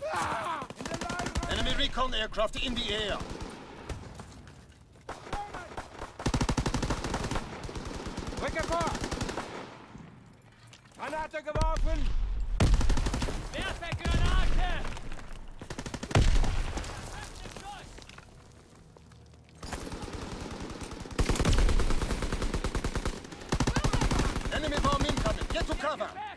Enemy recon aircraft in the air. Rücke vor! Granate geworfen! Werfe Granate! Enemy bomb incoming. Get to cover.